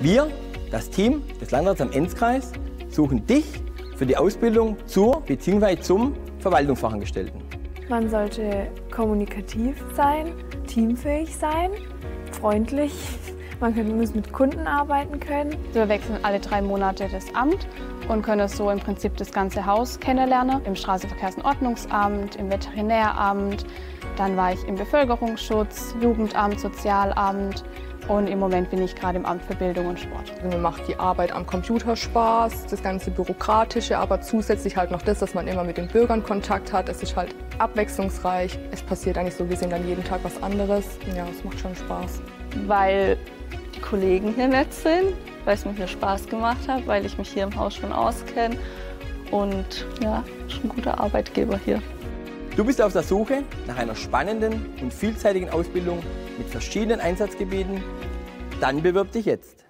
Wir, das Team des Landrats am Enzkreis, suchen dich für die Ausbildung zur bzw. zum Verwaltungsfachangestellten. Man sollte kommunikativ sein, teamfähig sein, freundlich. Man muss mit Kunden arbeiten können. Wir wechseln alle 3 Monate das Amt und können so im Prinzip das ganze Haus kennenlernen. Im Straßenverkehrs- und Ordnungsamt, im Veterinäramt, dann war ich im Bevölkerungsschutz, Jugendamt, Sozialamt und im Moment bin ich gerade im Amt für Bildung und Sport. Mir macht die Arbeit am Computer Spaß, das ganze Bürokratische, aber zusätzlich halt noch das, dass man immer mit den Bürgern Kontakt hat. Es ist halt abwechslungsreich. Es passiert eigentlich so gesehen dann jeden Tag was anderes. Ja, es macht schon Spaß. Weil die Kollegen hier nett sind, weil es mir hier Spaß gemacht hat, weil ich mich hier im Haus schon auskenne und ja, schon ein guter Arbeitgeber hier. Du bist auf der Suche nach einer spannenden und vielseitigen Ausbildung mit verschiedenen Einsatzgebieten? Dann bewirb dich jetzt.